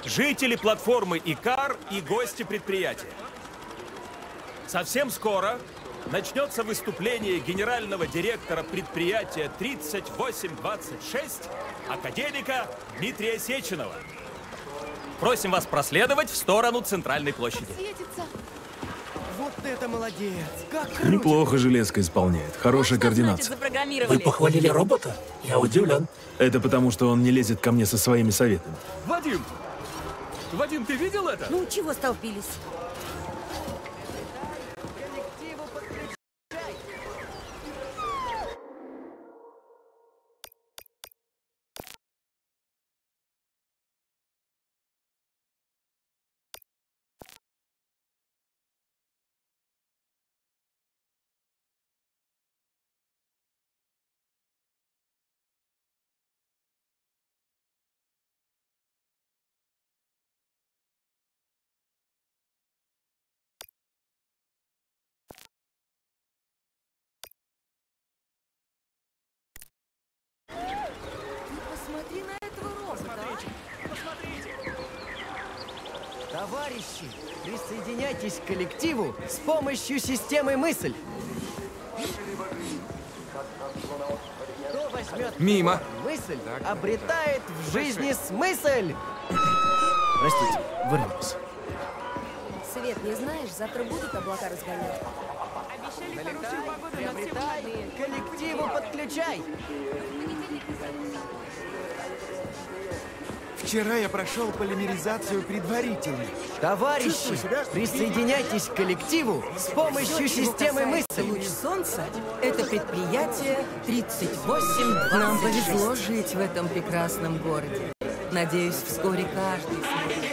жители платформы Икар и гости предприятия. Совсем скоро начнется выступление генерального директора предприятия 3826, академика Дмитрия Сеченова. Просим вас проследовать в сторону центральной площади. Вот это молодец! Как круто! Неплохо железка исполняет. Хорошая координация. Вы похвалили робота? Я удивлен. Это потому, что он не лезет ко мне со своими советами. Вадим! Вадим, ты видел это? Ну, чего столпились? Посмотри на этого робота. Товарищи, присоединяйтесь к коллективу с помощью системы мысль. Кто возьмет Мимо. мысль, обретает в жизни смысл. Простите, вырвался. Свет, не знаешь, завтра будут облака разгонять. Приобретай, коллективу подключай. Вчера я прошел полимеризацию предварительно. Товарищи, присоединяйтесь к коллективу с помощью системы мысль. Луч солнца – это предприятие 3826. Нам повезло жить в этом прекрасном городе. Надеюсь, вскоре каждый сможет.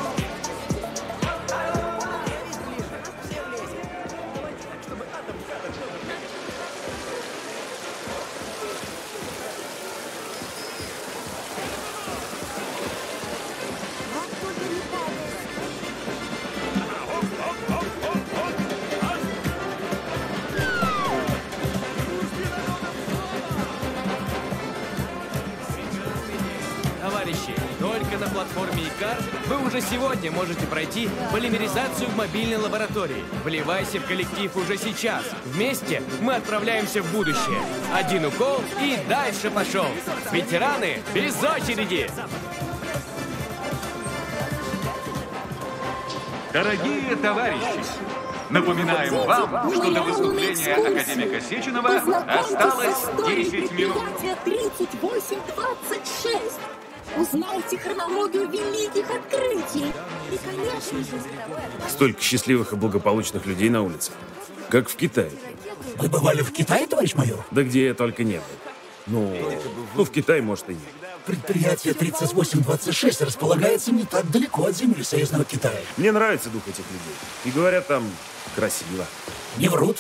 Товарищи, только на платформе Икар вы уже сегодня можете пройти полимеризацию в мобильной лаборатории. Вливайся в коллектив уже сейчас. Вместе мы отправляемся в будущее. Один укол и дальше пошел. Ветераны без очереди! Дорогие товарищи, напоминаем вам, что до выступления академика Сеченова осталось 10 минут. 3826. Узнайте хронологию великих открытий. И, конечно же, Столько счастливых и благополучных людей на улице. Как в Китае. Вы бывали в Китае, товарищ майор? Да где я только не был. Ну, в Китае, может, и нет. Предприятие 3826 располагается не так далеко от земли союзного Китая. Мне нравится дух этих людей. И говорят, там красиво. Не врут.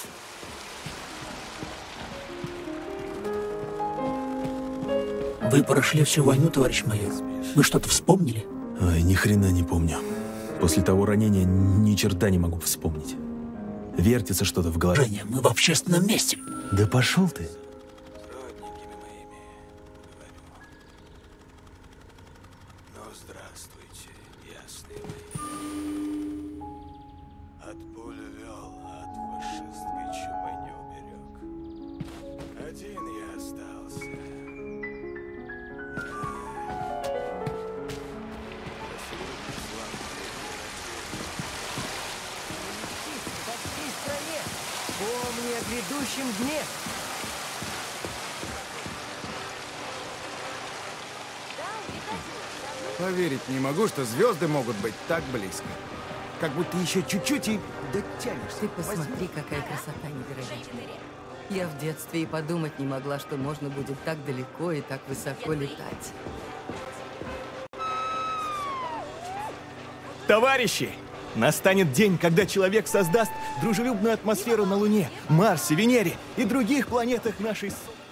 Вы прошли всю войну, товарищ майор. Вы что-то вспомнили? Ой, ни хрена не помню. После того ранения ни черта не могу вспомнить. Вертится что-то в голове. Женя, мы в общественном месте. Да пошел ты. Помни о грядущем дне. Поверить не могу, что звезды могут быть так близко. Как будто еще чуть-чуть и дотянешься. Ты посмотри, какая красота невероятная. Я в детстве и подумать не могла, что можно будет так далеко и так высоко летать. Товарищи, настанет день, когда человек создаст дружелюбную атмосферу на Луне, Марсе, Венере и других планетах нашей...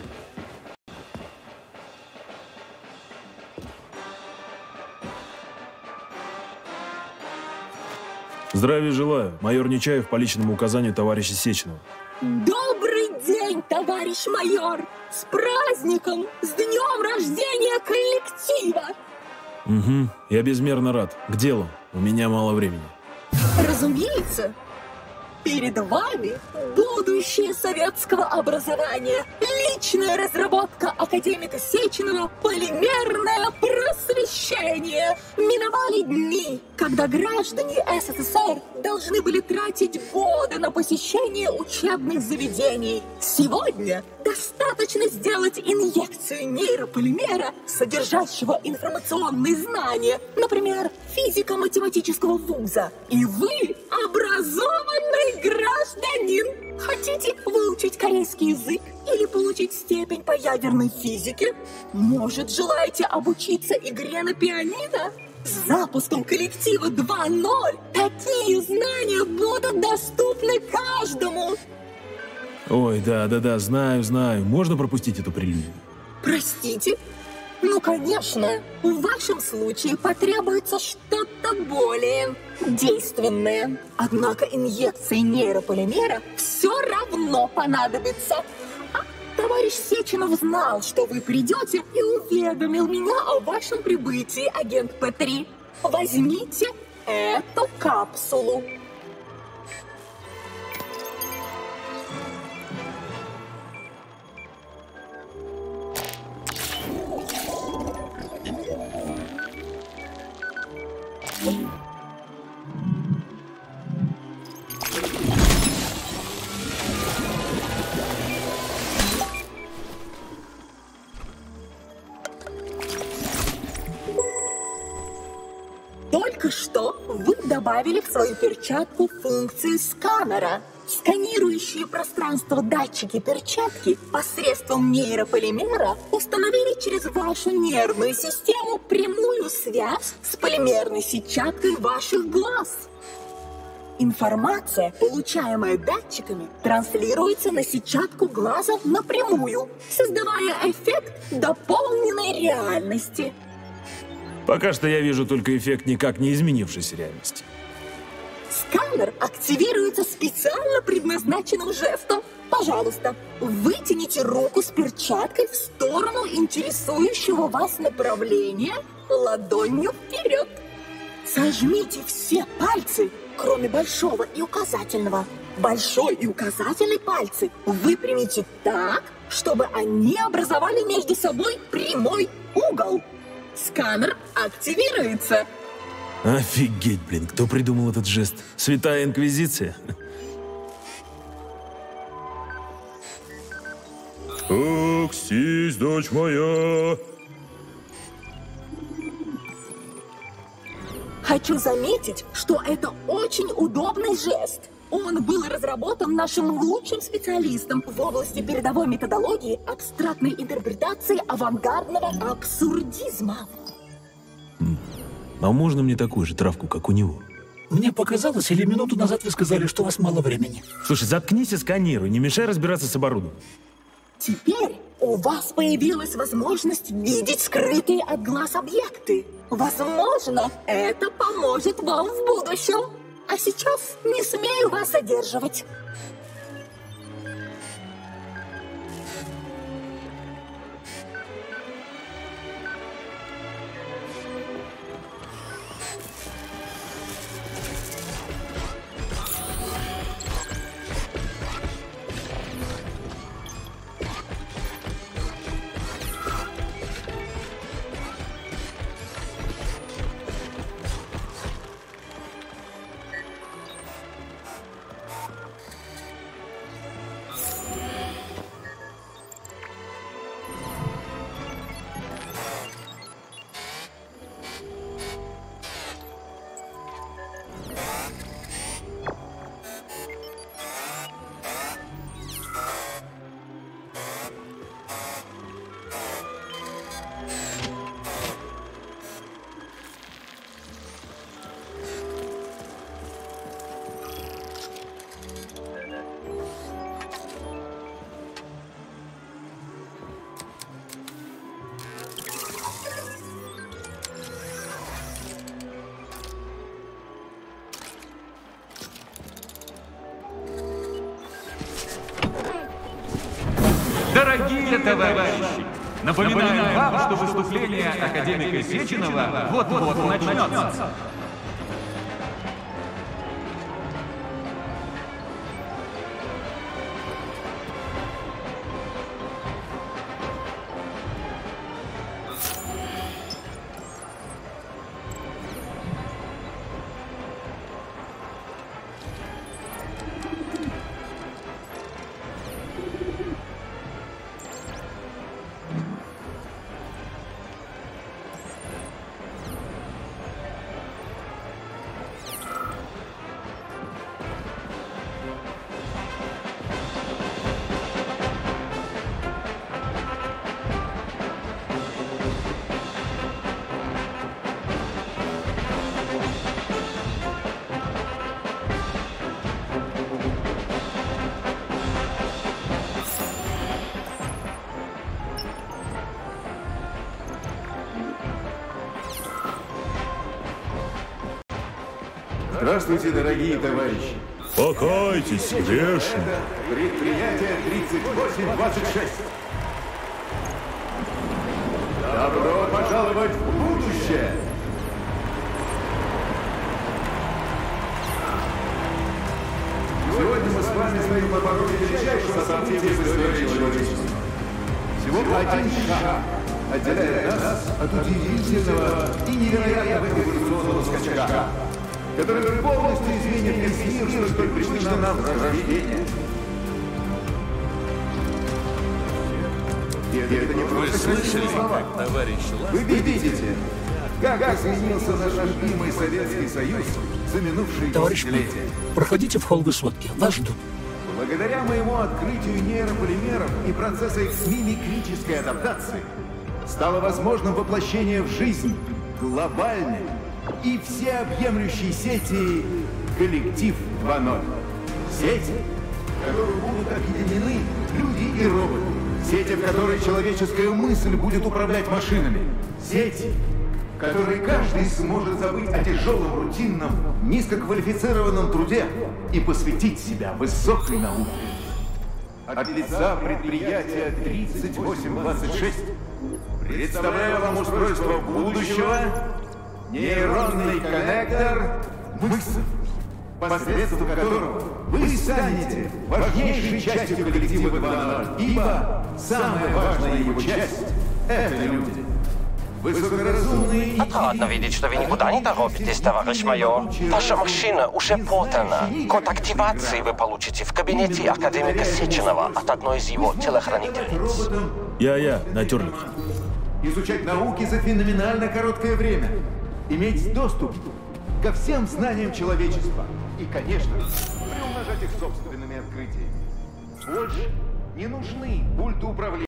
Здравия желаю. Майор Нечаев по личному указанию товарища Сеченова. добрый день, товарищ майор! С праздником! С днем рождения коллектива! Угу. Я безмерно рад. К делу. У меня мало времени. Разумеется, перед вами будущее советского образования. Личная разработка академика Сеченова «Полимерное просвещение». Миновали дни, когда граждане СССР должны были тратить годы на посещение учебных заведений. Сегодня достаточно сделать инъекцию нейрополимера, содержащего информационные знания, например, физико-математического вуза, и вы образованный гражданин. Хотите выучить корейский язык или получить степень по ядерной физике? Может, желаете обучиться игре на пианино? С запуском коллектива 2.0 такие знания будут доступны каждому. Ой, да, знаю. Можно пропустить эту прелюдию? Простите? Ну, конечно. В вашем случае потребуется что-то более действенное. Однако инъекции нейрополимера все равно понадобится. Товарищ Сеченов знал, что вы придете, и уведомил меня о вашем прибытии, агент П3. Возьмите эту капсулу. Только что вы добавили в свою перчатку функцию сканера. Сканирующие пространство датчики перчатки посредством нейрополимера установили через вашу нервную систему прямую связь с полимерной сетчаткой ваших глаз. Информация, получаемая датчиками, транслируется на сетчатку глаза напрямую, создавая эффект дополненной реальности. Пока что я вижу только эффект никак не изменившейся реальности. Сканер активируется специально предназначенным жестом. Пожалуйста, вытяните руку с перчаткой в сторону интересующего вас направления ладонью вперед. Сожмите все пальцы, кроме большого и указательного. Большой и указательный пальцы выпрямите так, чтобы они образовали между собой прямой угол. Сканер активируется. Офигеть, блин, кто придумал этот жест? Святая Инквизиция? Аксись, дочь моя. Хочу заметить, что это очень удобный жест. Он был разработан нашим лучшим специалистом в области передовой методологии абстрактной интерпретации авангардного абсурдизма. А можно мне такую же травку, как у него? Мне показалось, или минуту назад вы сказали, что у вас мало времени? Слушай, заткнись и сканируй, не мешай разбираться с оборудованием. Теперь у вас появилась возможность видеть скрытые от глаз объекты. Возможно, это поможет вам в будущем. А сейчас не смею вас задерживать. Дорогие товарищи, Напоминаем вам, что выступление академика Сеченова вот-вот начнется. Здравствуйте, дорогие товарищи. Покайтесь, грешно. Предприятие 3826. Добро пожаловать в будущее. Сегодня мы с вами стоим на пороге величайшего события в истории человечества. Всего один шаг отделяет нас от удивительного и невероятного эволюционного скачка, который полностью изменит весь мир, что столь привычно нам в рождении. И это не просто слышали, слова. Вы видите, как изменился наш любимый Советский Союз за минувшие десятилетия. Проходите в холл высотки, вас ждут. Благодаря моему открытию нейрополимеров и процесса их мимикрической адаптации стало возможным воплощение в жизнь глобальной и всеобъемлющей сети «Коллектив 2.0». Сети, в которую будут объединены люди и роботы. Сети, в которой человеческая мысль будет управлять машинами. Сети, в которой каждый сможет забыть о тяжелом, рутинном, низкоквалифицированном труде и посвятить себя высокой науке. От лица предприятия 3826 представляю вам устройство будущего, нейронный коннектор мысль, посредством которого вы станете важнейшей частью коллектива 2.0, ибо самая важная его часть — это люди. Высокоразумные... Отрадно видеть, что вы никуда не торопитесь, товарищ майор. Ваша машина уже подана. Код активации вы получите в кабинете академика Сеченова от одной из его телохранительниц. Я, натюрлик. Изучать науки за феноменально короткое время. Иметь доступ ко всем знаниям человечества. И, конечно, приумножать их собственными открытиями. Больше не нужны пульты управления.